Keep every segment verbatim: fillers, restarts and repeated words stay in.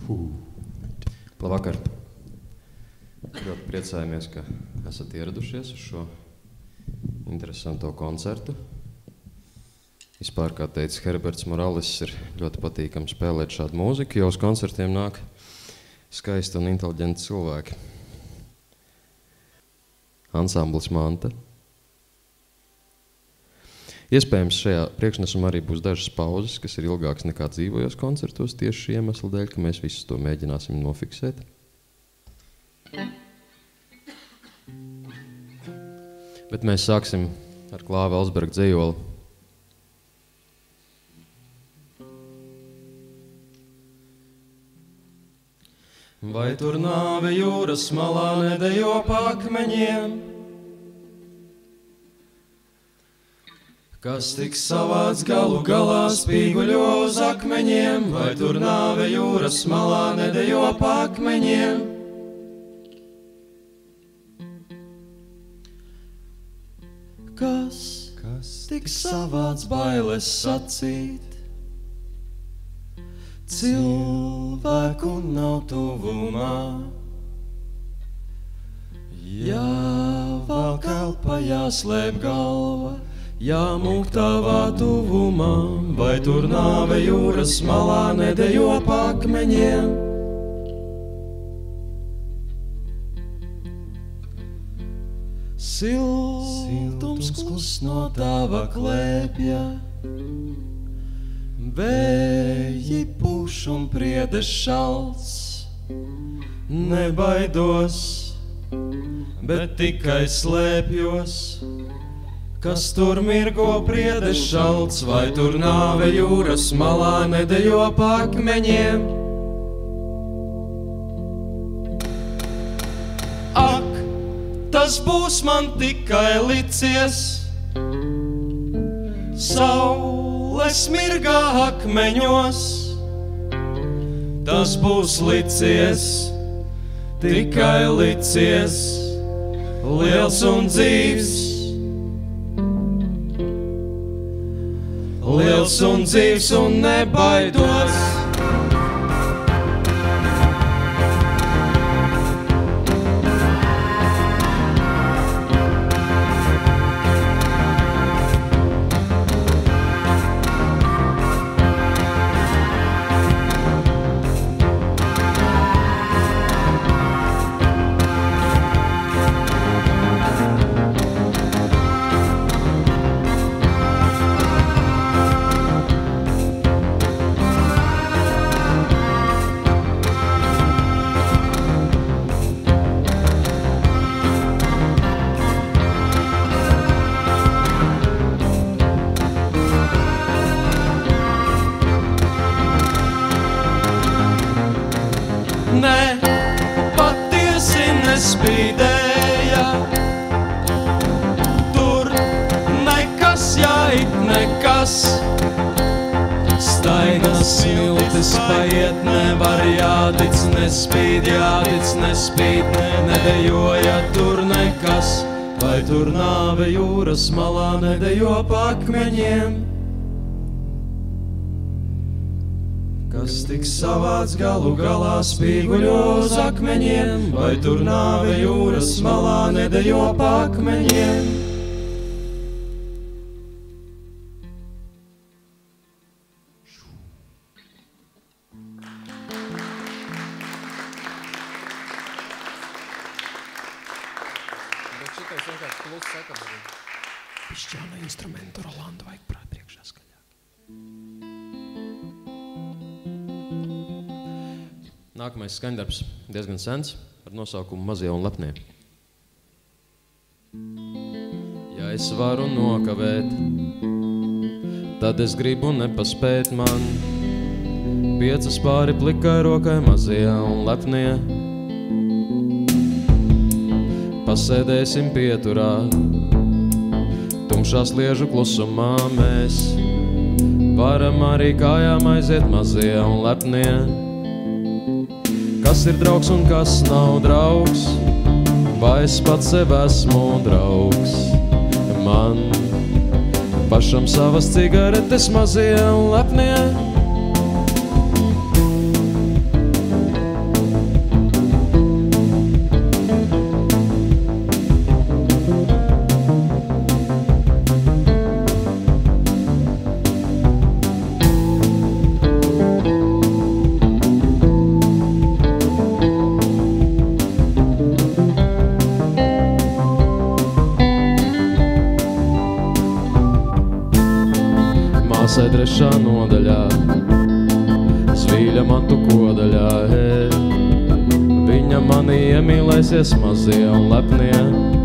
Labvakar! Ļoti priecājamies, ka esat ieradušies uz šo interesanto koncertu. Vispār, kā teica Herberts Moralis, ir ļoti patīkami spēlēt šādu mūziku, jo uz koncertiem nāk skaisti un inteliģenti cilvēki. Ansamblis Manta. Iespējams, šajā priekšnesumā arī būs dažas pauzes, kas ir ilgākas nekā dzīvojos koncertos, tieši šī iemesla dēļ, ka mēs visus to mēģināsim nofiksēt. Bet mēs sāksim ar Klāva Elsberga dzejoli. Vai tur nāve jūras malā nedejo pa akmeņiem? Kas tik savāds galu galā spīguļo uz akmeņiem? Vai tur nāve jūras malā nedejo pa akmeņiem? Kas, kas tik savāds bailes sacīt? Cilvēku nav tuvumā. Jā, valk elpa, jāslēp galva, jāmūk tavā tuvumā. Vai tur nāve jūras malā nedejo pa akmeņiem? Siltums klus no tava klēpja, vēji puš un priedes šalts. Nebaidos, bet tikai slēpjos, kas tur mirgo priedes šalts. Vai tur nāve jūras malā nedejo pa akmeņiem? Ak, tas būs man tikai licies, saule smirgā akmeņos. Tas būs licies, tikai licies, liels un dzīvs. Liels un dzīvs un nebaidos. Ne, patiesi nespīdēja, tur nekas jāit nekas. Stainas smiltis paiet nevar jātic, nespīd jātic, nespīd, ne, nedejoja tur nekas. Vai tur nāve jūras malā nedejo pa akmeņiem? Kas tik savāds galu galā spīguļo uz akmeņiem? Vai tur nāve jūras malā nedejo pa akmeņiem? Bet šitais vienkārši plus sekam arī. Pišķāna instrumentu Rolanda vajag prāt priekšā skaļāk. Nākamais skaņdarbs diezgan sens, ar nosaukumu Mazie un lepnie. Ja es varu nokavēt, tad es gribu nepaspēt man. Piecas pāri plikai rokai mazie un lepnie. Pasēdēsim pieturā, tumšā sliežu klusumā mēs. Varam arī kājām aiziet mazie un lepnie. Kas ir draugs un kas nav draugs? Vai es pats sev esmu draugs? Man pašam savas cigaretes mazie un lepnie. lasē trešā nodaļā, svīļa matu kodaļā, he. Viņa mani iemīlēsies mazie un lepnie,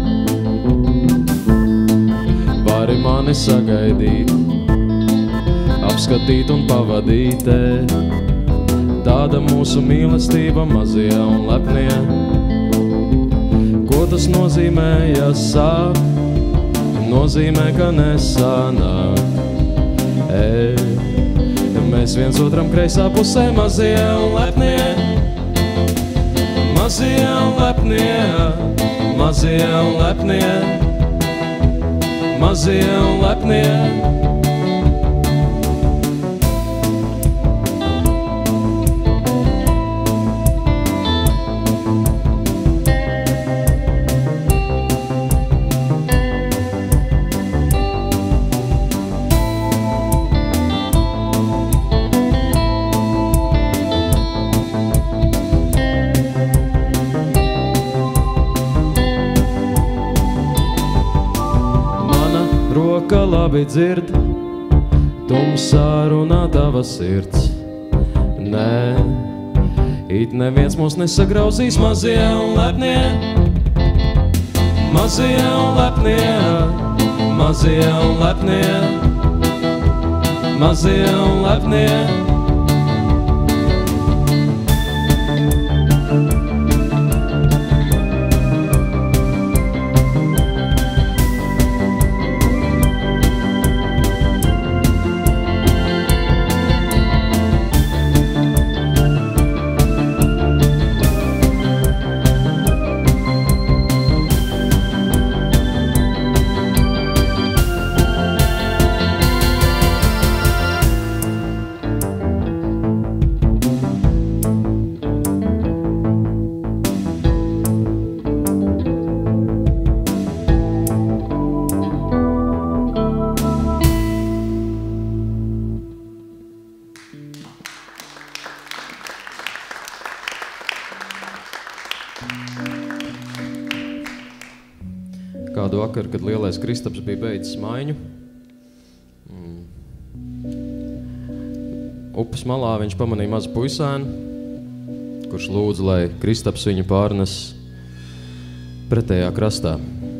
vari mani sagaidīt, apskatīt un pavadīt, he. Tāda mūsu mīlestība mazie un lepnie. Ko tas nozīmē, ja sāk? Nozīmē, ka nesanāk. Ej, mēs viens otram kreisā pusē mazie un lepnie. Mazie un lepnie, mazie un lepnie, mazie un lepnie. Ka labi dzird, tumsā runā tava sirds. Nē, it neviens mūs nesagrauzīs mazie un lepnie. Mazie un lepnie, mazie un lepnie, mazie un lepnie. Kādu vakaru, kad lielais Kristaps bija beidzis maiņu, mm. upes malā viņš pamanīja mazu puisēnu, kurš lūdza, lai Kristaps viņu pārnes pretējā krastā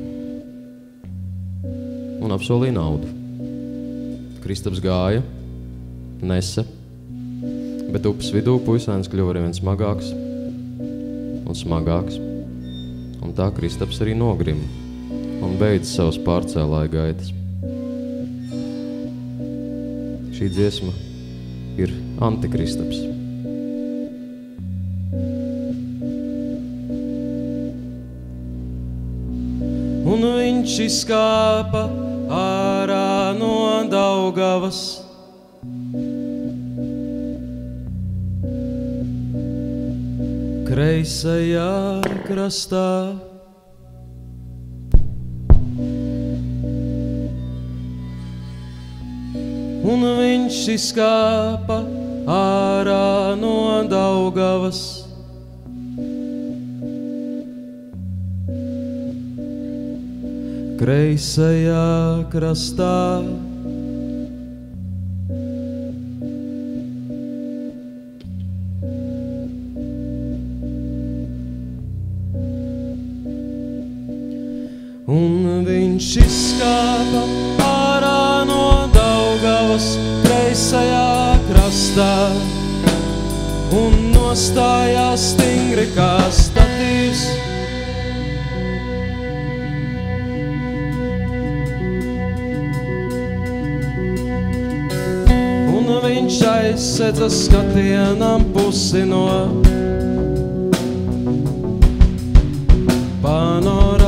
un apsolīja naudu. Kristaps gāja, nesa, bet upes vidū puisēns kļuva arī viens smagāks un smagāks, un tā Kristaps arī nogrima un beidz savas pārcēlāja gaitas. Šī dziesma ir Antikristaps. Un viņš izkāpa ārā no Daugavas, kreisajā krastā. Un viņš izkāpa ārā no Daugavas, kreisajā krastā. Un viņš izkāpa ārā no Daugavas, kreisajā krastā, un nostājās stingri kā statīvs. Un viņš aizsedza skatienam pusi no panorāmas.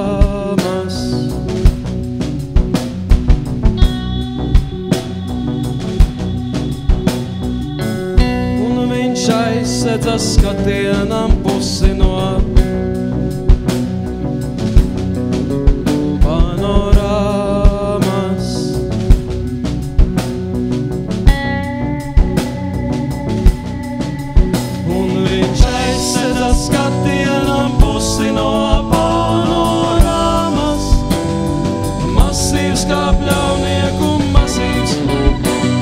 Aizsedza skatienam pusi no panorāmas. Un viņš aizsedza skatienam pusi no panorāmas. Masīvs kā pļaunieku masīvs,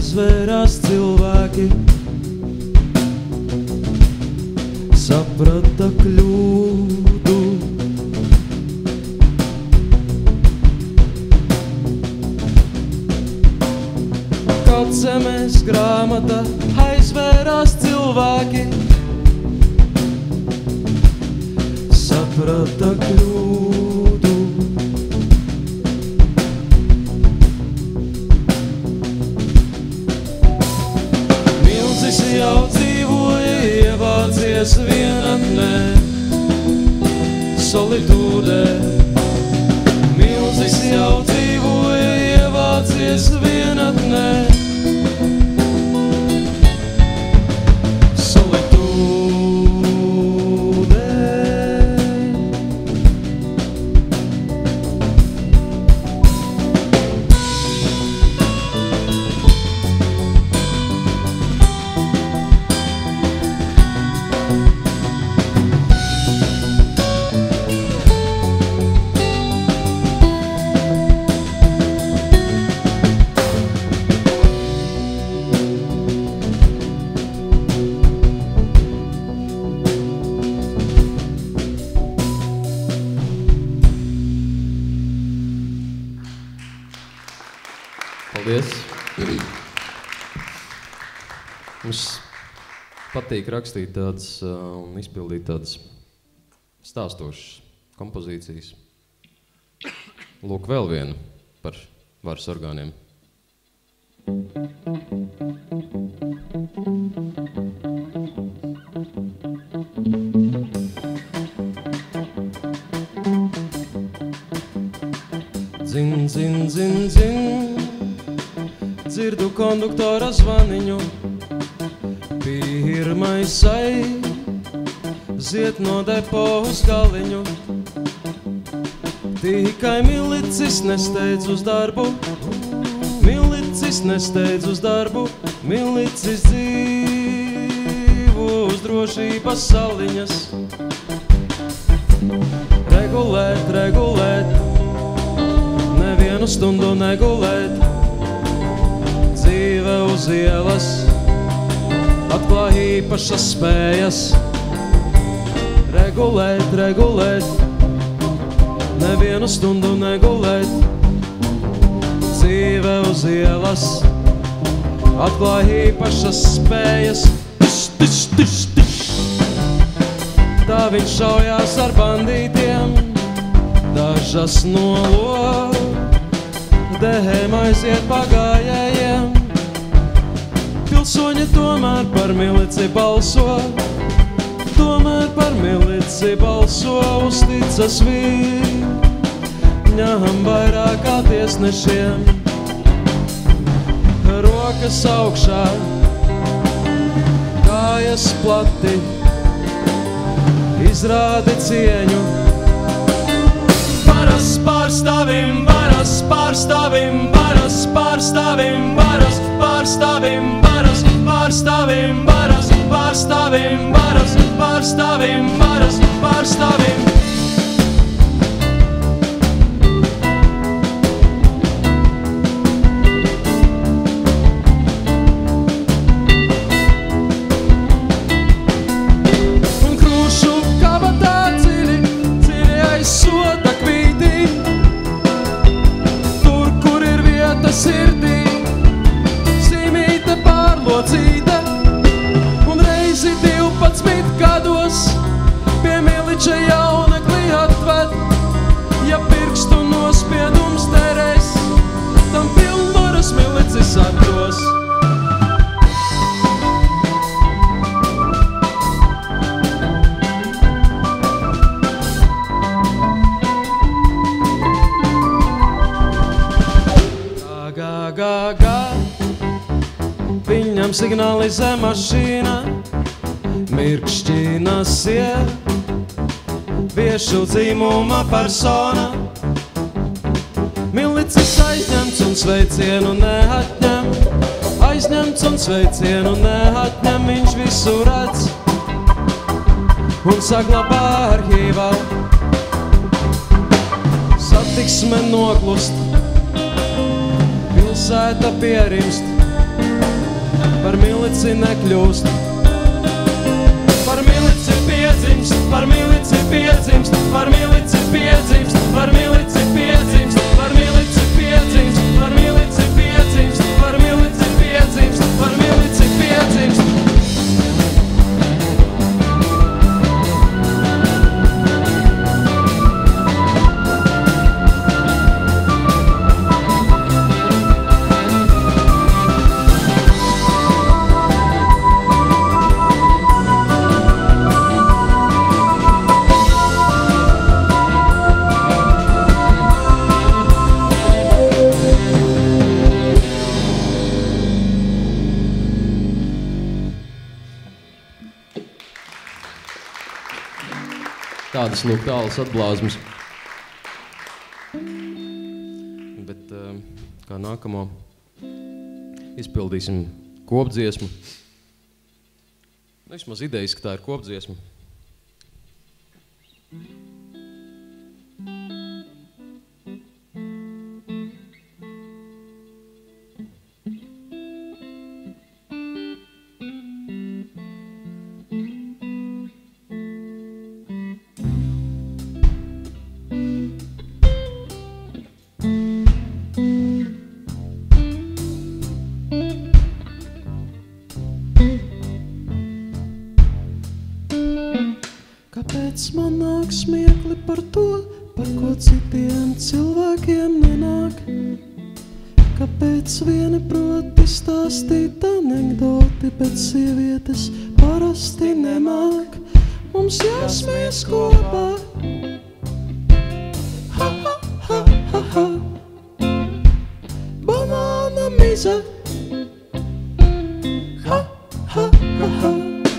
aizvērās cilvēki, saprata kļūdu. Kad zemes grāmata aizvērās cilvēki, saprata kļūdu. Milzis jau dzīvoja, ievācies vienatnē, solitūdē. Milzis jau dzīvoja, ievācies vienatnē, Paldies! Mums patīk rakstīt tādas uh, un izpildīt tādas stāstošas kompozīcijas. Lūk, vēl viena par varas orgāniem. Zin, zin, zin, zin, dzirdu konduktora zvaniņu, pirmais aiziet no depo uz galiņu. Tikai milicis nesteidz uz darbu, milicis nesteidz uz darbu, milicis dzīvo uz drošības saliņas. Regulēt, regulēt, nevienu stundu negulēt, dzīve uz ielas atklāj īpašas spējas. Regulēt, regulēt, nevienu stundu negulēt, dzīve uz ielas atklāj īpašas spējas. Tiš, tiš, tiš, tiš. Tā viņš šaujās ar bandītiem, dažas nolo dehēm aiziet pagājējiem. Pilsoņi tomēr par milici balso, tomēr par milici balso, uzticas viņam vairāk kā tiesnešiem. Rokas augšā, kājas plati, izrādi cieņu. Varas pārstāvim, varas pārstāvim, varas pārstāvim, varas pārstāvim, varas pārstāvim, varas pārstāvim, varas pārstāvim, varas pārstāvim. Un krūšu kabatā dziļi, dziļi aiz soda kvītī, tur, kur ir vieta sirdī, zīmīte pārlocīta, un reizi divpadsmit gados pie miliča jaunekli atved. Ja pirkstu nospiedums terēs, tam pilnvaras milicis atdos. Gā, gā, gā, viņam signalizē mašīna, mirkšķina sieviešu dzīmuma persona. Milicis aizņemts un sveicienu neatņem, aizņemts un sveicienu neatņem, viņš visu redz un saglabā arhīvā. Satiksme noklust, pilsēta pierimst, par milici nekļūst. Par milici piedzimst, par milici piedzimst, par milici piedzimst, par milici piedzimst, par milici piedzimst, par milici piedzimst, par milici piedzimst, par milici piedzimst. Tādas lūk tālas atblāzmas. Bet kā nākamo izpildīsim kopdziesmu. Vismaz idejas, ka tā ir kopdziesma. Kāpēc man nāk smiekli par to, par ko citiem cilvēkiem nenāk? Kāpēc vieni proti stāstīt anekdoti, bet sievietes parasti nemāk? Mums jāsmējas kopā. Ha, ha, ha, ha, ha. Banāna mize. Ha, ha, ha, ha.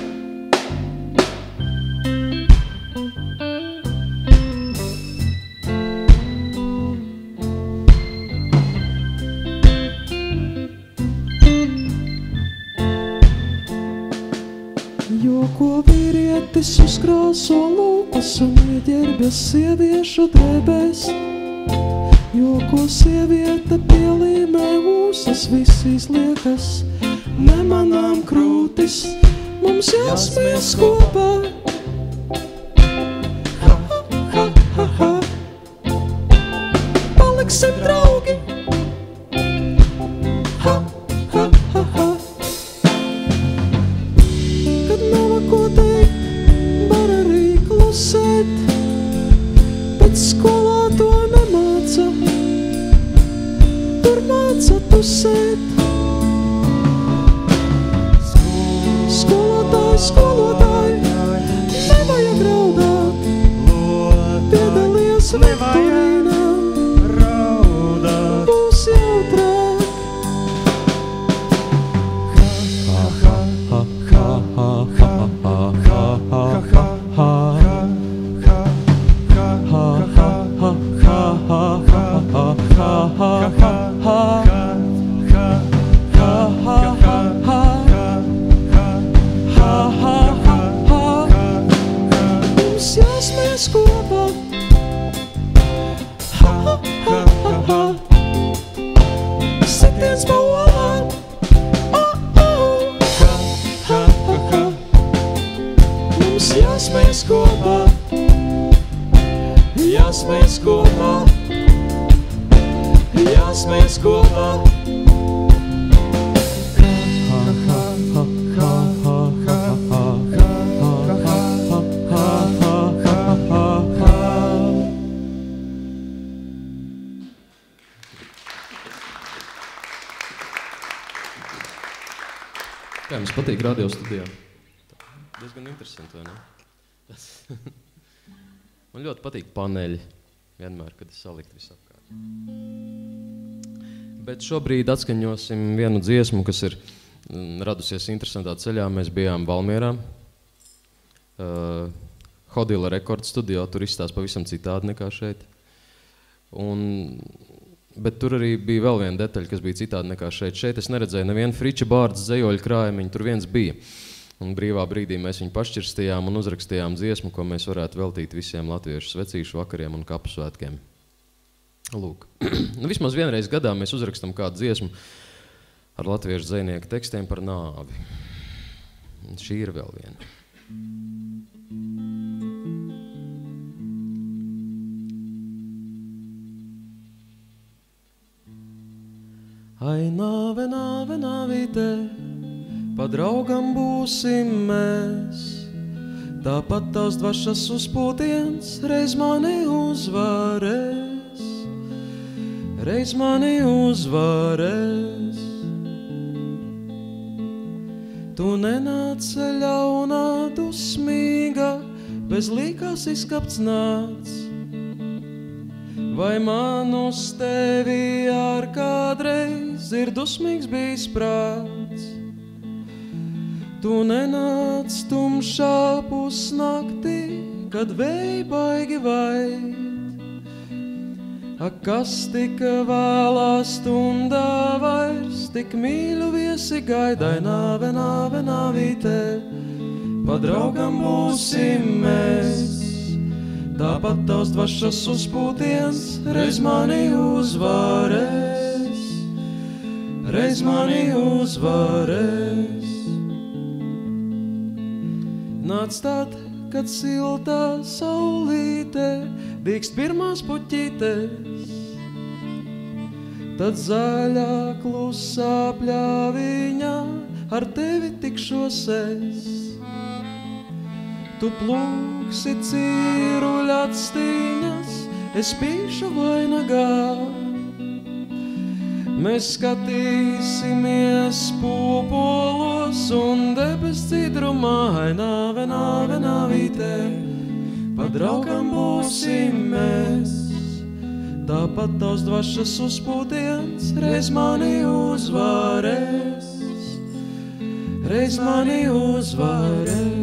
Joko vīrietis uzkrāso lūpas un ieģērbjas sieviešu drēbēs. Joko sieviete pielīmē ūsas, viss izliekas, nemanām krūtis, mums jāsmies kopā. Ha, ha, ha, ha. Paliksim draugi. Ha, ha, ha, ha. Ko teikt, var arī klusēt, bet skolā to nemāca, tur māca tusēt. Skolotāji, skolotāji, nevajag raudāt, piedalies viktorīnā, būs jautrāk. Ha, ha, ha, ha, ha, ha. Mums jāsmējas kopā. Ha, ha, ha, ha, ha. Sitiens pa olām. Oh, oh. Ha, ha, ha, ha. Mums jāsmējas kopā. Jāsmējas kopā. Jāsmējas kopā. Kā jums patīk radio studijā? Diezgan interesanti, vai ne? Man ļoti patīk paneļi, vienmēr, kad es salikt visu apkārt. Bet šobrīd atskaņosim vienu dziesmu, kas ir radusies interesantā ceļā. Mēs bijām Valmierā, uh, Hodila rekords studio, tur izstāst pavisam citādi nekā šeit. Un bet tur arī bija vēl viena detaļa, kas bija citādi nekā šeit. Šeit es neredzēju nevienu Friča Bārdas dzejoļu krājumiņu, tur viens bija. Un brīvā brīdī mēs viņu pašķirstījām un uzrakstījām dziesmu, ko mēs varētu veltīt visiem latviešu svecīšu vakariem un kapu svētkiem. Lūk. Nu, vismaz vienreiz gadā mēs uzrakstam kādu dziesmu, ar latviešu dzejnieku tekstiem par nāvi. Un šī ir vēl viena. Ai, nāve, nāve, nāvīte, pa draugam būsim mēs. Tāpat tās dvašas uzpūtiens reiz mani uzvarēs, reiz mani uzvarēs. Tu nenāc ļaunā dusmīga, bez līkās izkapts nāc. Vai man uz tevi ar kādreiz ir dusmīgs bijis prāts? Tu nenāc tumšā pusnaktī, kad vēji baigi vaid. Ak, kas tik vēlā stundā vairs, tik mīļu viesi gaidai, nāve, nāve, nāvīte, pa draugam būsim mēs. Tāpat tavs dvašas uzpūtiens reiz mani uzvarēs, reiz mani uzvarēs. Nāc tad, kad siltā saulīte dīkst pirmās puķītes, tad zaļā klusā pļāviņā ar tevi tikšos es. Tu plūksi cīruļatstīņas, es pīšu vainagā. Mēs skatīsimies pūpolos un debes cidrumā, ai, nāve, nāve, nāvīte, pa draugam būsim mēs. Tāpat tavs dvašas uzpūtiens reiz mani uzvarēs, reiz mani uzvarēs.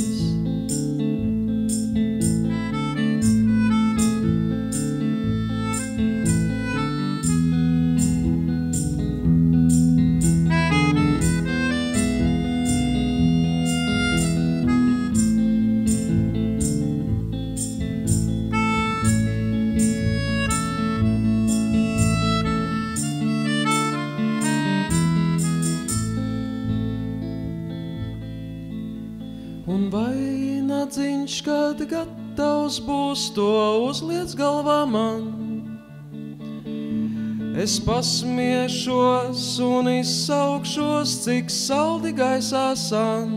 Un vai nadziņš, kad gatavs būs, to uzliec galvā man. Es pasmiešos un izsaukšos, cik saldi gaisā san.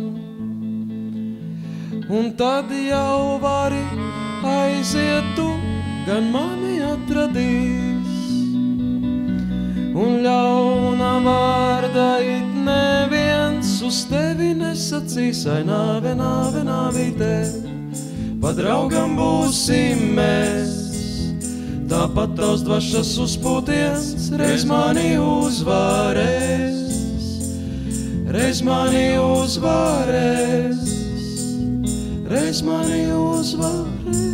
Un tad jau vari aiziet tu, gan mani atradīs. Un ļauna vārda it neviens uz tevi nesacīs, ai, nāve, nāve, nāvīte, pa draugam būsim mēs. Tāpat tavs dvašas uzpūtiens reiz mani uzvarēs, reiz mani uzvarēs, reiz mani uzvarēs.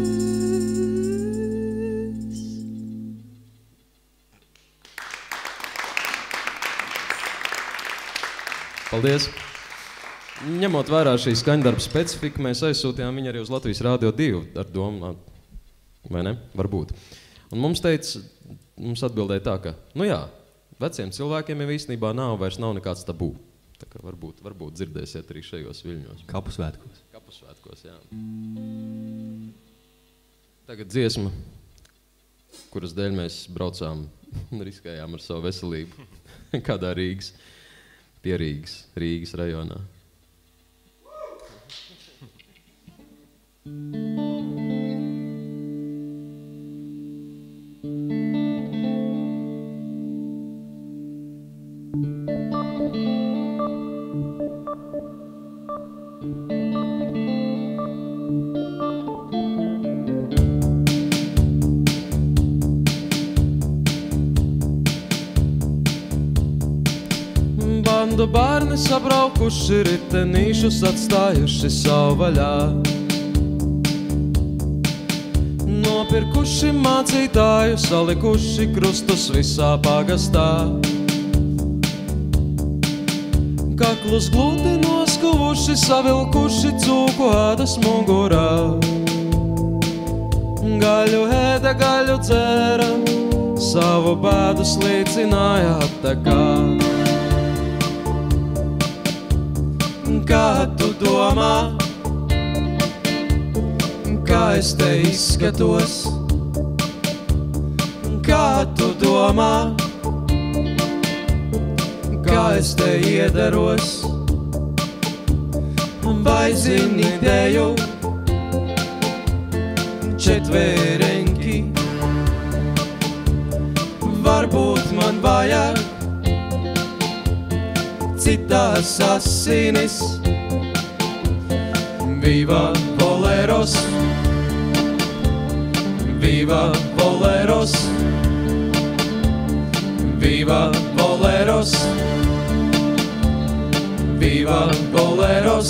Paldies! Ņemot vērā šī skaņdarba specifika, mēs aizsūtījām viņu arī uz Latvijas Rādio divi ar domu, vai ne? Varbūt. Un mums teica, mums atbildēja tā, ka, nu jā, veciem cilvēkiem jau īstenībā nav, vairs nav nekāds tabū. Tā kā varbūt, varbūt dzirdēsiet arī šajos viļņos. Kapusvētkos. Kapusvētkos, jā. Tagad dziesma, kuras dēļ mēs braucām un riskējām ar savu veselību kādā Rīgas. Pie Rīgas, Rīgas rajonā. Bandu bērni sabraukuši, ritenīšus atstājuši savu vaļā. Nopirkuši mācītāju, salikuši krustus visā pagastā. Kaklus gludi noskuvuši, savilkuši cūku ādas mugurā. Gaļu ēda, gaļu dzēra, savu bēdu slīcināja aptekā. Kā tu domā, kā es te izskatos? Kā tu domā, kā es te iedaros? Vai zini teju četvēreņki? Varbūt man vajag citās asinis. Viva boleros, viva boleros, viva boleros, viva boleros.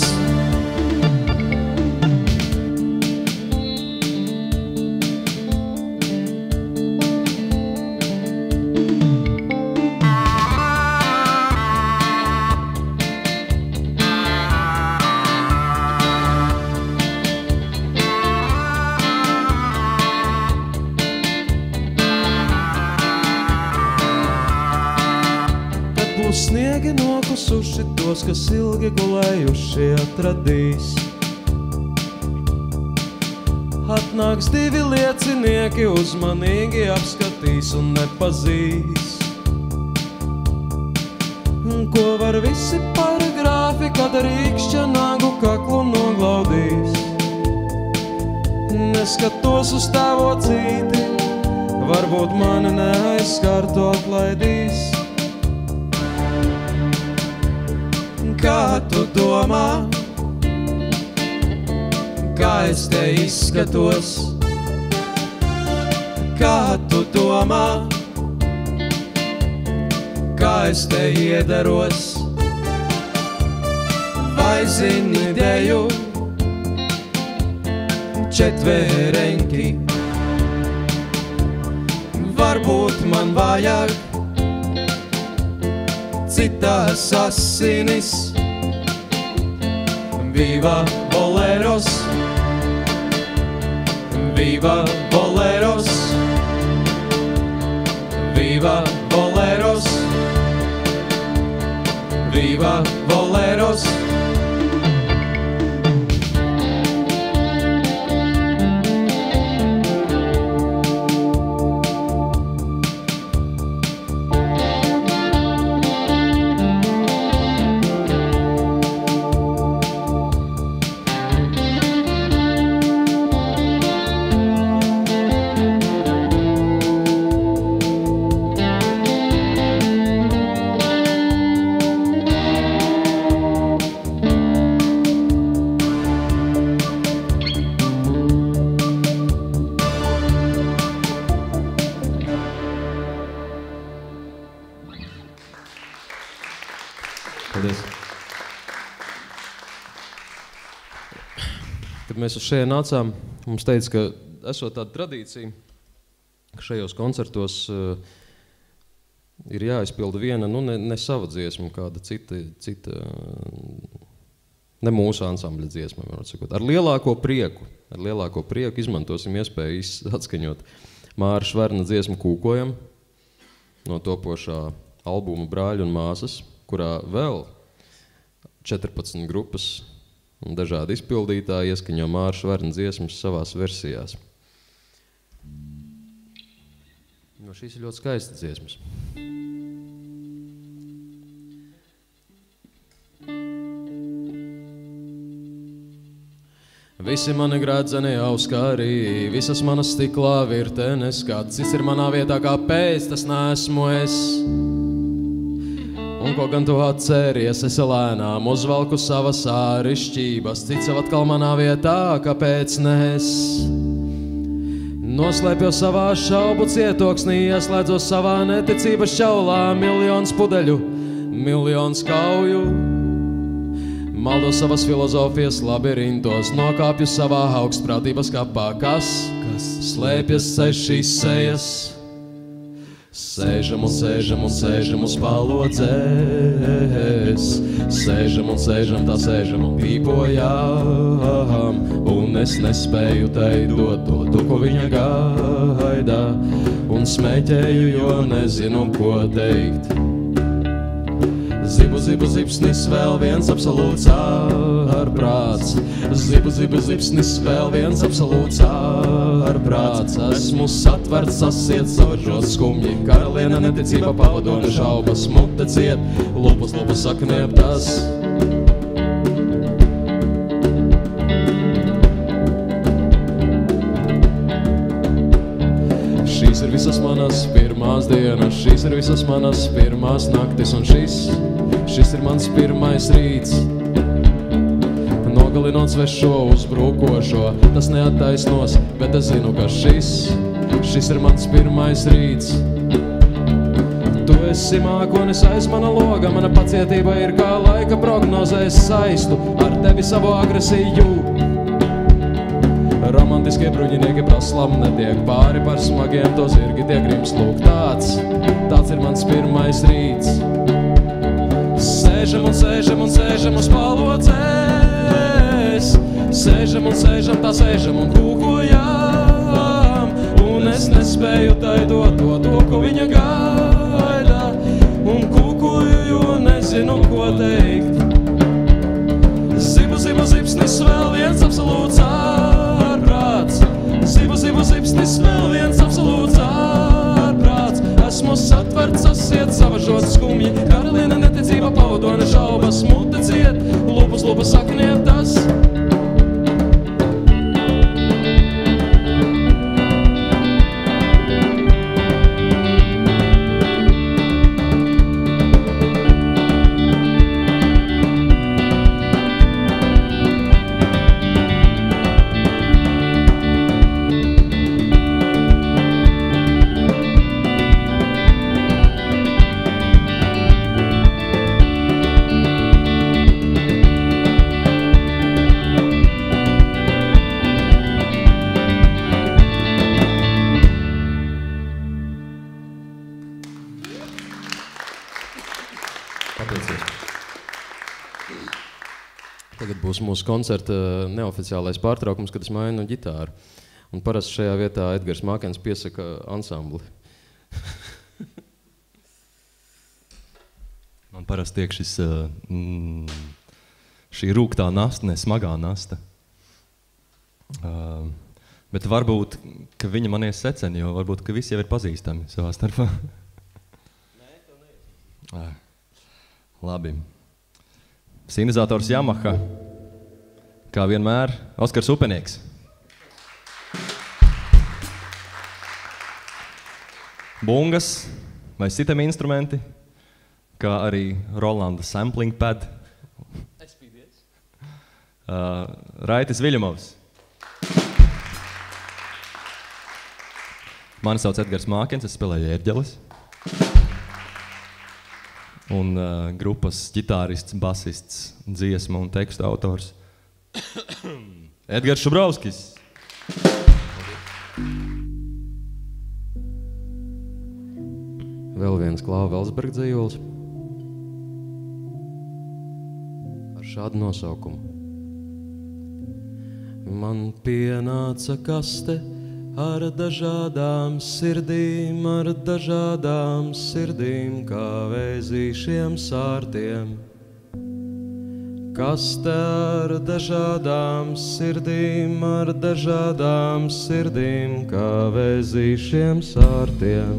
Sniegi nokusuši, tos, kas ilgi gulējuši, atradīs. Atnāks divi liecinieki, uzmanīgi apskatīs un nepazīs. Ko var visi paragrāfi, kad rīkšķa nagu kaklu noglaudīs. Neskatos uz tavo cīti, varbūt mani neaizskartu atlaidīs. Kā tu domā, kā es te izskatos? Kā tu domā, kā es te iedaros? Vai zini teju četvēreņki? Varbūt man vajag citās asinis. Viva boleros, viva boleros, viva boleros, viva boleros. Paldies. Kad mēs uz šeit nācām, mums teica, ka esot tāda tradīcija, ka šajos koncertos uh, ir jāizpilda viena, nu ne, ne sava dziesma, kāda cita, cita uh, ne mūsu ansambļa dziesma, varētu sakot. Ar lielāko prieku, ar lielāko prieku izmantosim iespēju atskaņot Māra Šverna dziesmu Kūkojam no topošā albuma Brāļi un māsas, kurā vēl četrpadsmit grupas un dažādi izpildītāji ieskaņo Māra Šverna dziesmas savās versijās. No šīs ir ļoti skaistas dziesmas. Visi mani gradzeni auskārī, visas manas stiklā virtenes, kāds cits ir manā vietā, kāpēc tas neesmu es. Un ko gan tu atceries, es lēnām uzvalku savas ārišķības, cits jau atkal manā vietā, kāpēc ne es. Noslēpju savā šaubu cietoksnī, ieslēdzos savā neticības šaulā, miljons pudeļu, miljons kauju. Maldo savas filozofijas labirintos, nokāpju savā augstprātības kapā, kas, kas slēpjas aiz šīs sejas. Sēžam un sēžam un sēžam uz palodzēs, sēžam un sēžam, tā sēžam un pīpojām, un es nespēju tei dot to, to, ko viņa gaida, un smēķēju, jo nezinu, ko teikt. Zibu, zibu, zipsnis, vēl viens absolūts ārprāts. Zibu, zibu, zipsnis, vēl viens absolūts ārprāts. Esmu satverts, sasiet, savažot skumji. Karaliene neticība, pavadona šaubas, mute ciet, lūpas, lūpas saknieptas. Šīs ir visas manas pirmās dienas, šīs ir visas manas pirmās naktis, un šis, šis ir mans pirmais rīts. Nogalinot svešo uzbrukošo, tas neattaisnos, bet es zinu, ka šis, šis ir mans pirmais rīts. Tu esi mākonis aiz mana loga, mana pacietība ir kā laika prognozē, es saistu ar tevi savu agresiju. Romantiskie bruņinieki praslam netiek pāri par smagiem, to zirgi tiek rims lūk tāds, tāds ir mans pirmais rīts. Sēžam un sēžam un sēžam uz palodzēs, sēžam un sēžam, tā sēžam un kūkojam, un es nespēju tai dot to, to, ko viņa gaida, un kūkoju, jo nezinu, ko teikt. Zibu, zibu, zipsnis, vēl viens absolūts ārprāts. Zibu, zibu, zipsnis, vēl viens absolūts ārprāts. Esmu satverts, sasiet, savažot skumji. Karaliene neticība, pavadona šaubas, mute ciet, lūpas, lūpas saknieptas. Tagad būs mūsu koncerta neoficiālais pārtraukums, kad es mainu ģitāru. Un parasti šajā vietā Edgars Mākens piesaka ansambli. Man parasti tiek šis, mm, šī rūgtā nasta, ne smagā nasta. Uh, bet varbūt, ka viņa man ies seceni, jo varbūt, ka visi jau ir pazīstami savā starpā. Nē, to neies. Uh, labi. Sintetizators Yamaha, kā vienmēr, Oskars Upenieks. Bungas vai citam instrumenti, kā arī Rolanda sampling pad. Uh, Raitis Viļamovs. Mani sauc Edgars Mākens, es spēlēju ērģeles. Un uh, grupas ģitārists, basists, dziesma un tekstu autors Edgars Šubrovskis. Vēl viens Klāva Velsberga dzīvols ar šādu nosaukumu. Man pienāca kaste ar dažādām sirdīm, ar dažādām sirdīm, kā vēzīšiem sārtiem. Kaste ar dažādām sirdīm, ar dažādām sirdīm, kā vēzīšiem sārtiem.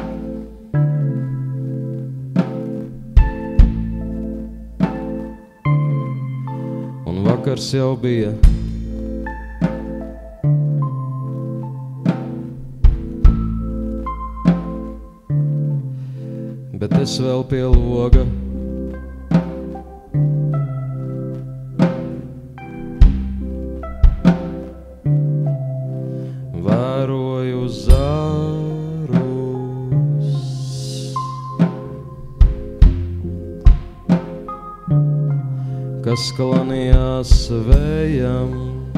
Un vakars jau bija bet es vēl pie loga. Vēroju zarus, kas klanījās vējam.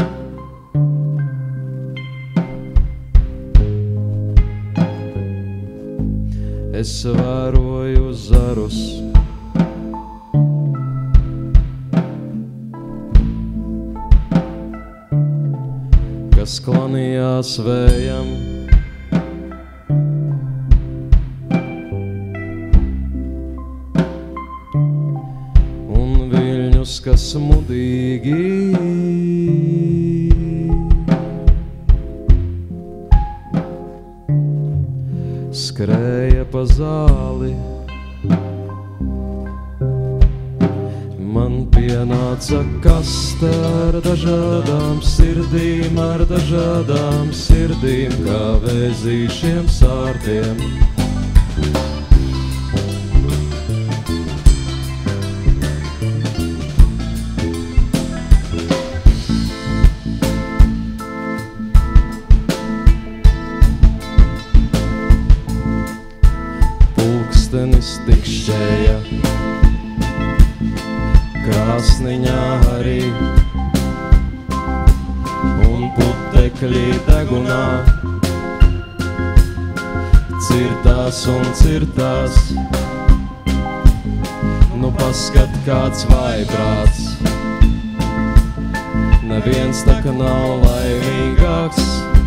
Es vēroju zarus, kas klanījās vējam. Skrēja pa zāli, man pienāca kaste ar dažādām sirdīm, ar dažādām sirdīm, kā vēzīšiem sārdiem. Pulkstenis tikšķēja, krāsniņā arī, un putekļi degunā cirtās un cirtās. Nu paskat kāds vaiprāts, neviens tā ka nav laimīgāks,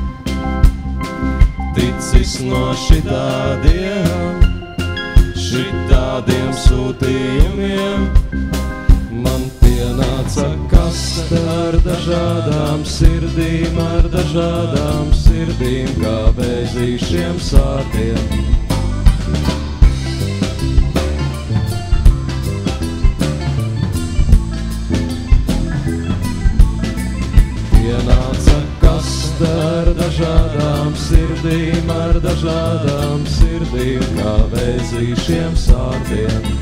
ticis no šitādiem, šitādiem sūtījumiem. Man pienāca kaste ar dažādām sirdīm, ar dažādām sirdīm, kā vēzīšiem sātiem. Pienāca kaste ar dažādām sirdīm, ar dažādām sirdīm, kā vēzīšiem sātiem.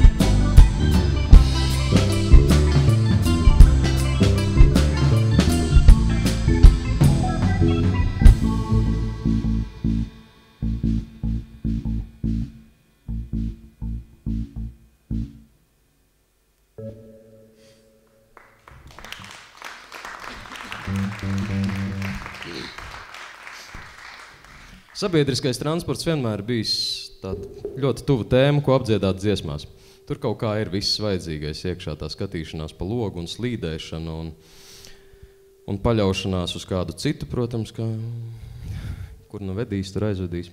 Sabiedriskais transports vienmēr bijis tāda ļoti tuva tēma, ko apdziedāt dziesmās. Tur kaut kā ir viss vajadzīgais iekšā, tā skatīšanās pa logu un slīdēšana un, un paļaušanās uz kādu citu, protams, kā, kur nu vedīs, tur aizvedīs.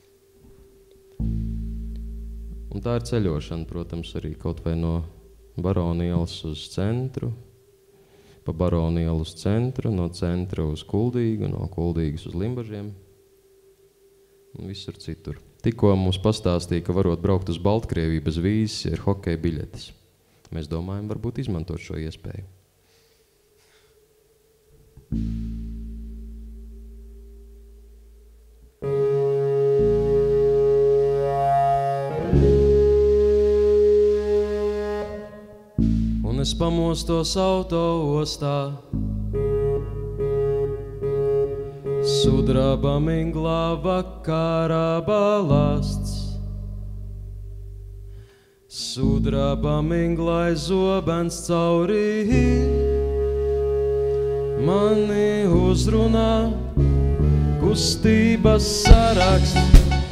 Un tā ir ceļošana, protams, arī kaut vai no Barona ielas uz centru, pa Barona ielu uz centru, no centra uz Kuldīgu, no Kuldīgas uz Limbažiem. Un visur citur. Tikko mums pastāstīja, ka varot braukt uz Baltkrieviju bez vīzes, ir hokeja biļetes. Mēs domājam, varbūt izmantot šo iespēju. Un es pamostos auto ostā, sudraba minglā vakarā balasts. Sudraba minglai zobens caurī mani uzrunā kustības saraksts.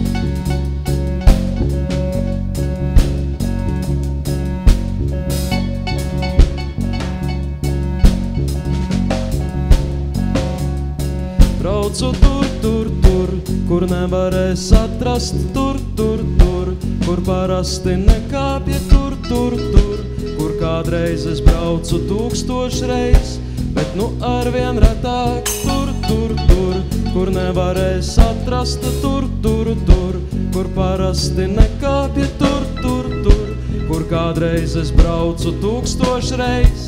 Braucu tur, tur, tur, kur nevarēs atrast, tur, tur, tur, kur parasti nekāpja, tur, tur, tur, kur kādreiz es braucu tūkstošreiz, bet nu arvien retāk, tur, tur, tur, kur nevarēs atrast, tur, tur, tur, kur parasti nekāpja, tur, tur, tur, kur kādreiz es braucu tūkstošreiz.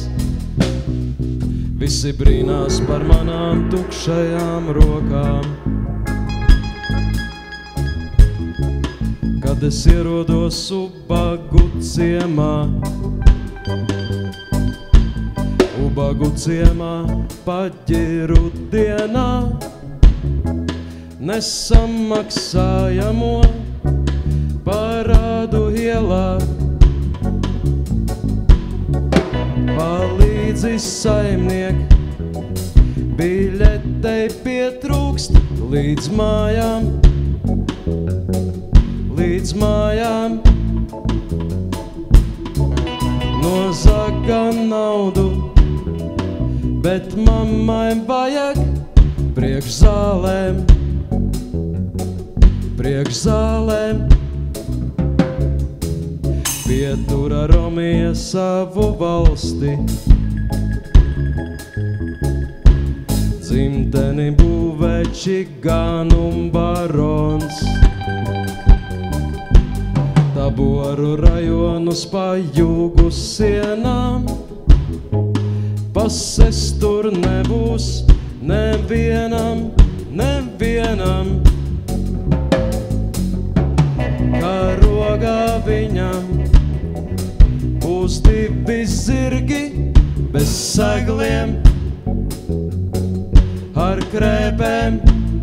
Visi brīnās par manām tukšajām rokām, kad es ierodos Ubagu ciemā. Ubagu ciemā paģiru dienā, nesamaksājamo parādu ielā. Palīdzi saimniek, biļetei pietrūkst līdz mājām, līdz mājām. Nozaga naudu, bet mammai vajag priekš zālēm, priekš zālēm. Pietura Romija savu valsti, Riteni būvē čigānu un barons. Taboru rajonus pa jūgu sienām. Pases tur nebūs nevienam, nevienam. Karogā viņam būs divi zirgi bez segliem ar krēpēm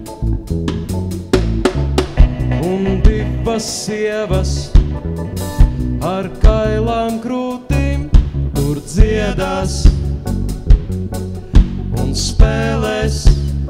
un divas sievas ar kailām krūtīm tur dziedās un spēlēs.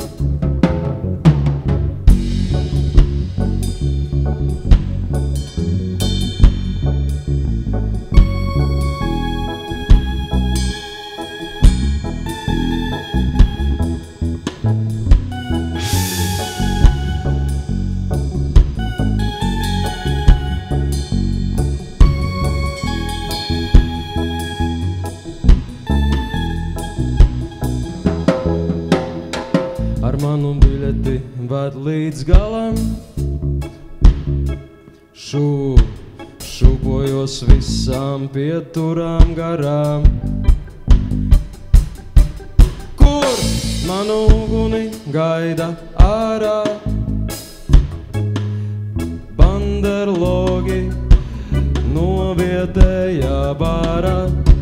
Manu biļeti ved līdz galam. Šu, šūpojos visām pieturām garām. Kur manu uguni gaida ārā? Banderlogi no vietējā bārā.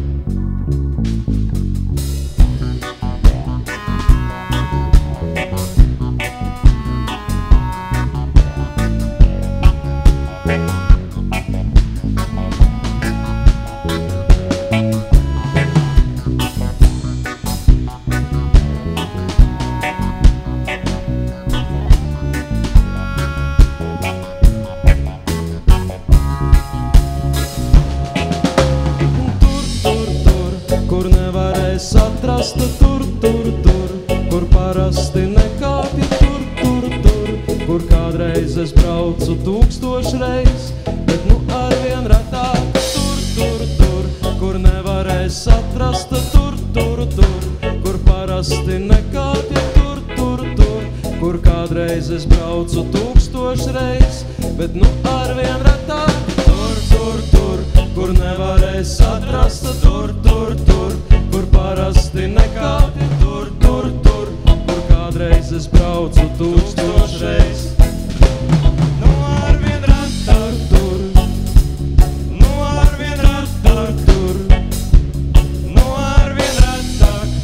Atrast tur, tur, tur, kur parasti nekāpja tur, tur, tur, kur kādreiz es braucu tūkstošreiz, bet nu arvien retāk tur, tur, tur, kur nevarēs atrast tur, tur, tur, kur parasti nekāpja tur, tur, tur, kur kādreiz es braucu tūkstošreiz, bet nu arvien retāk tur, tur, tur, kur nevarēs atrast tur, tur, tur, kur parasti nekāpja tur, tur, tur, kur kādreiz es braucu tūkstošreiz. Nu arvien retāk tur, nu arvien retāk tur, nu arvien retāk.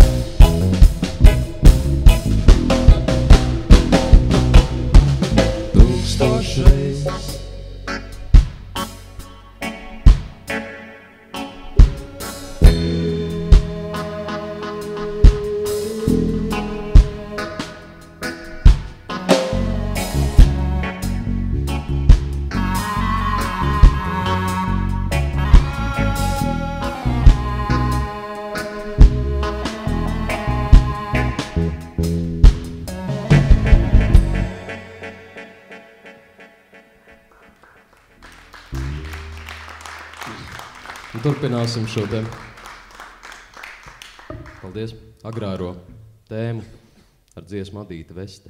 Tūkstošreiz. Turpināsim šo te, paldies, agrāro tēmu ar dziesmu Adīta Veste.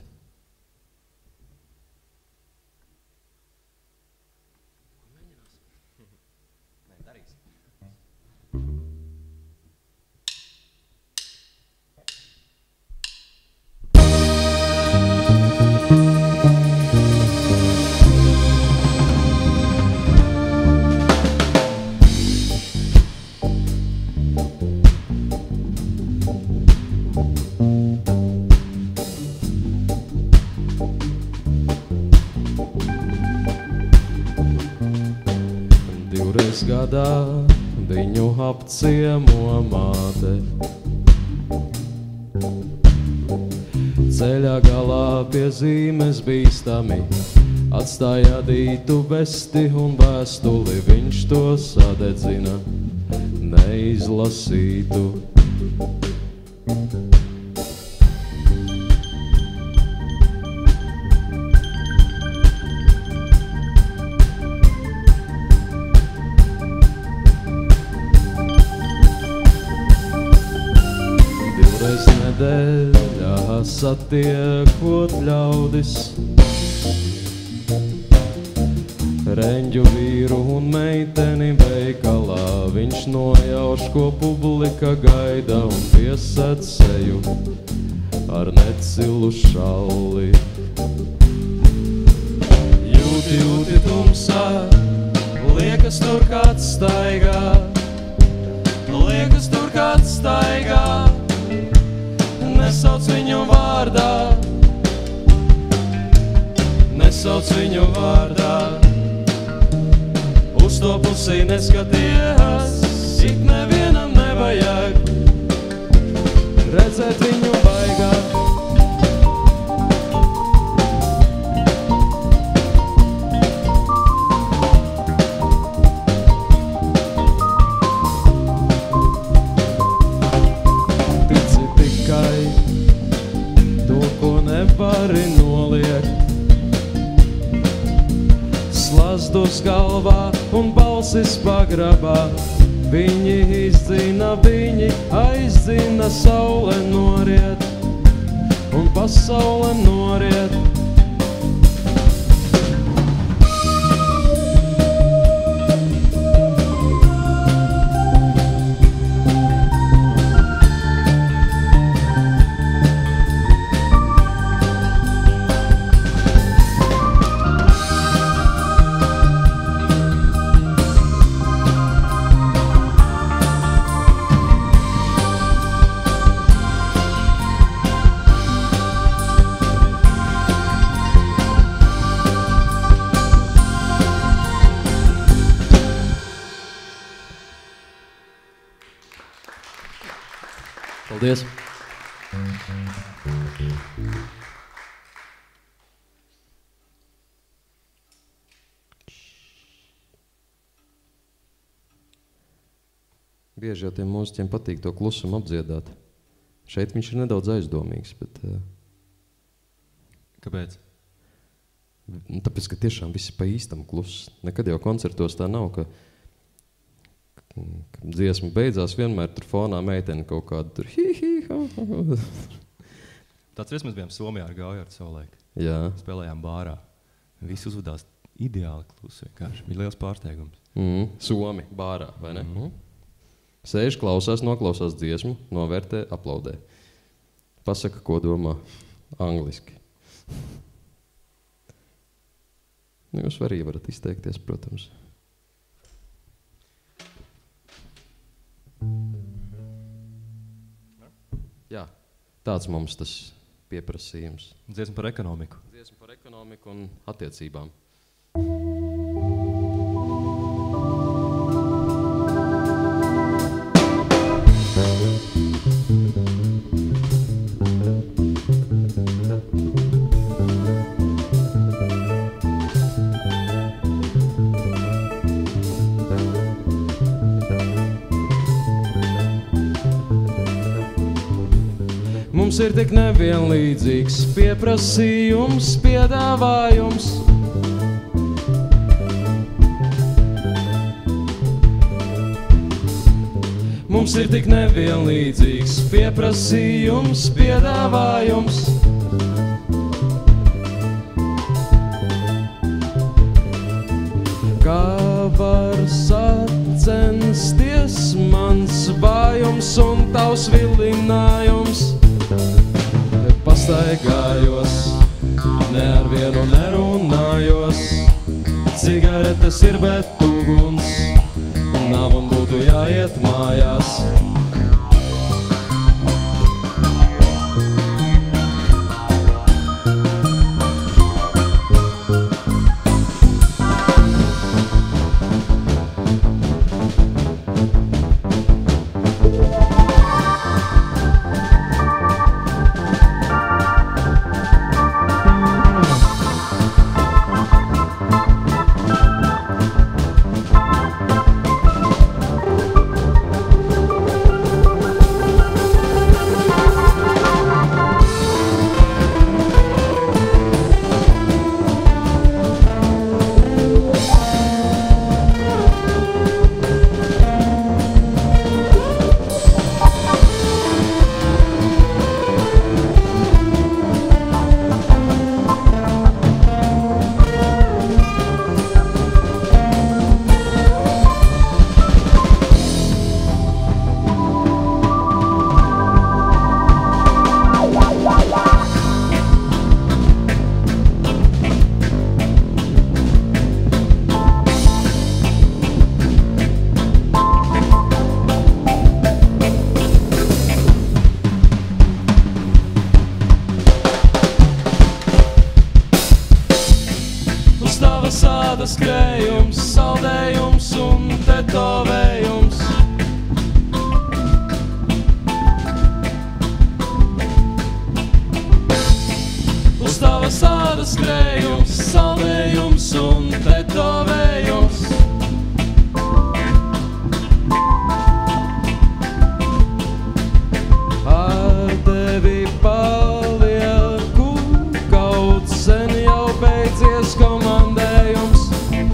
Gadā viņu apciemo māte. Ceļā galā pie zīmes bīstami atstāja Adītu Vesti un vēstuli viņš to sadedzina neizlasītu. Reizes nedēļā satiekot ļaudis, reņģu vīru un meiteni veikalā, viņš nojauš, ko publika gaida un piesad seju ar necilu šalli. Jūti, jūti tumsā, liekas tur kāds staigā, liekas tur kāds staigā, nesauc viņu vārdā, nesauc viņu vārdā. Uz to pusī neskaties, it nevienam nevajag redzēt viņu baigā. Tici tikai to, ko nevari noliegt, slazdos galvā un balsis pagrabā. Viņi izdzina, viņi aizzina, saule noriet un pasaule noriet. Paldies! Bieži jau tiem mūziķiem patīk to klusumu apdziedāt. Šeit viņš ir nedaudz aizdomīgs, bet... Uh, Kāpēc? Tāpēc, ka tiešām viss pa īstam kluss. Nekad jau koncertos tā nav, ka kad dziesma beidzās, vienmēr tur fonā meiteni kaut kādu tur hi hi ha ha. Tāds vies mēs bijām Somijā ar Gaujārdu savulaik. Jā. Spēlējām bārā. Visi uzvedās ideāli klusi vienkārši. Bija liels pārsteigums. Mm, Somi bārā, vai ne? Mm. Sēž, klausās, noklausās dziesmu, novērtē, aplaudē. Pasaka, ko domā angliski. Nu, jūs arī varat izteikties, protams. Jā, tāds mums tas pieprasījums. Dziesma par ekonomiku. Dziesma par ekonomiku un attiecībām. Mums ir tik nevienlīdzīgs pieprasījums, piedāvājums. Mums ir tik nevienlīdzīgs pieprasījums, piedāvājums. Kā var sacensties mans vājums un tavs vilinājums? Pastaigājos, ne ar vienu nerunājos. Cigaretes ir, bet uguns nav un būtu jāiet mājās. sāda skrējums, saldējums un tetovējums. Uz tava sāda skrējums, saldējums un tetovējums. Ar tevi palieku, kaut sen jau beidzies komandējums.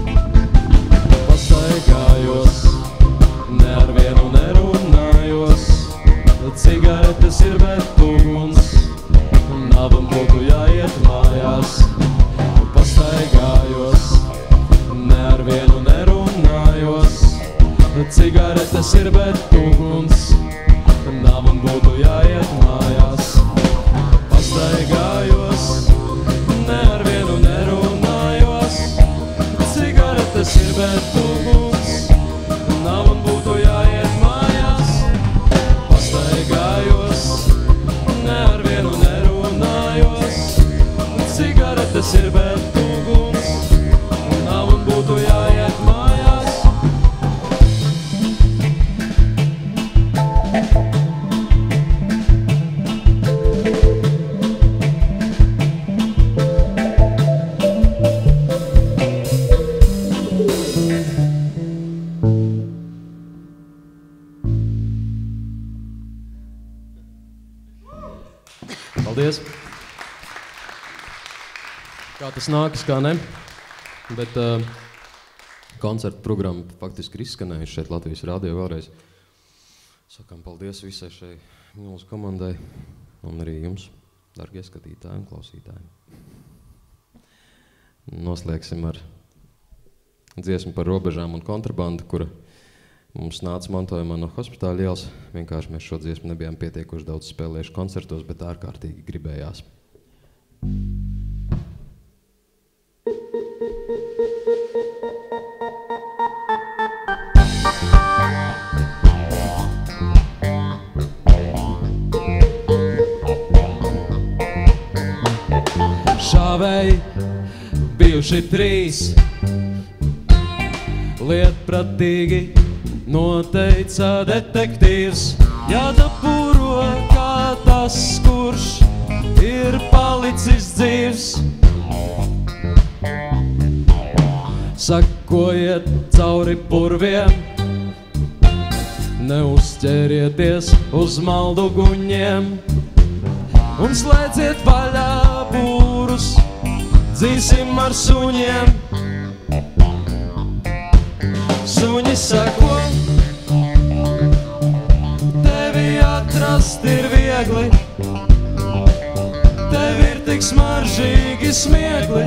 Pastaigājos, ne ar vienu nerunājos, cigaretes ir bet uguns, navam būtu jāiet mājās. Pastaigājos, ne ar vienu nerunājos, cigaretes ir bet uguns, navam būtu jāiet mājās. Pastaigājos, ne ar vienu nerunājos, cigaretes ir bet uguns, navam būtu jāiet mājās. Pastaigājos, ne ar vienu nerunājos, cigaretes ir bet uguns, navam būtu jāiet mājās. Paldies! Kā tas nākas, kā ne, bet uh, koncertu programma faktiski ir izskanējuši šeit Latvijas radio vēlreiz. Sakām paldies visai šai mūsu komandai un arī jums, dargie skatītāji un klausītāji. Noslēgsim ar dziesmu par robežām un kontrabandu, kura mums nāca mantojumā no Hospitāļa ielas. Vienkārši mēs šo dziesmu nebijām pietiekuši daudz spēlējuši koncertos, bet ārkārtīgi gribējās. Šāvēji bijuši trīs, lietpratīgi noteica detektīvs. Jādapuro kā tas, kurš ir palicis dzīvs. Sakojiet cauri purviem, neuzķerieties uz maldu guņiem un slēdziet vaļā būrus, dzīsim ar suņiem. Suņi sako, tevi atrast ir viegli, tev ir tik smaržīgi smiegli,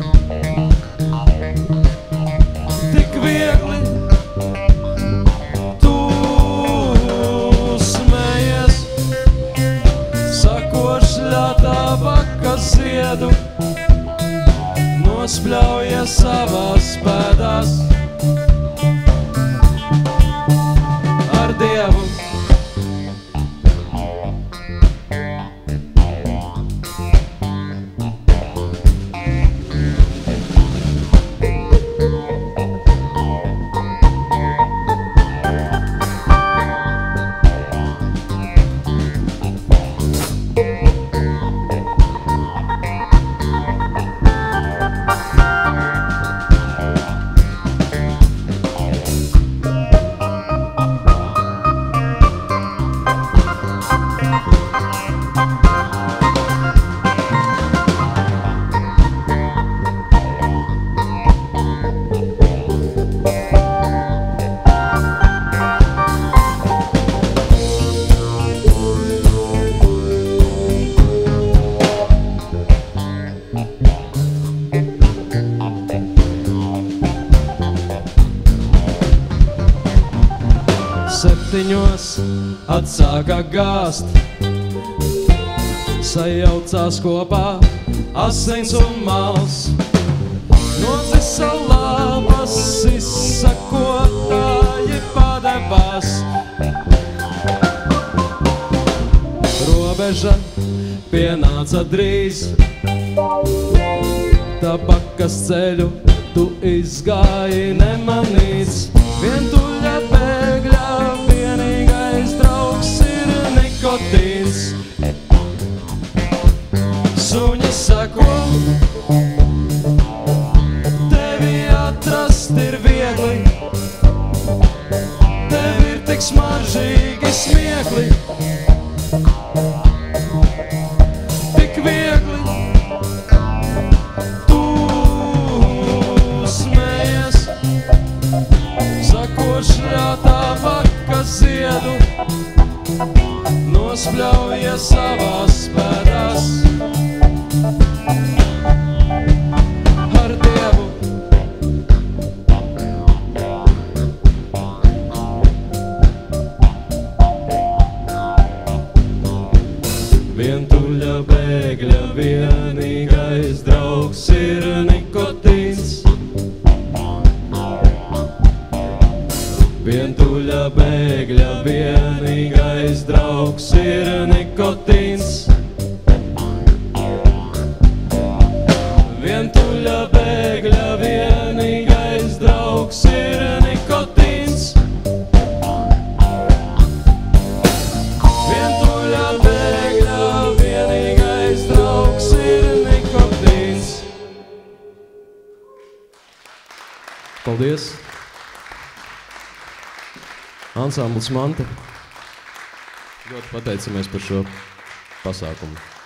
tik viegli tu smējies, sakošļā tabaka ziedu, nospļaujies savās pēdās ar Dievu. Septiņos atsāka gāzt, sajaucās kopā asins un mals. Nocisa lapas izsakotāji padevās. Robeža pienāca drīz, tabakas ceļu tu izgāji nemanīts. Vientuļa bēgļa vienīgais draugs ir nikotīns. Suņi sako, tevi atrast ir viegli, tev ir tik smaržīgi smiekli, tik viegli tu smējies, sakošļā tā vaka ziedu, nospļaujies savās pēdās. Ar Dievu vientuļa bēgļa vienīgais draugs ir nikotīns. Vientuļa bēgļa vienīgais draugs ir nikotīns. Vientuļa bēgļa vienīgais draugs ir nikotīns. Vientuļa bēgļa vienīgais draugs ir nikotīns. Paldies! Ansamblis Manta. Ļoti pateicamies par šo pasākumu.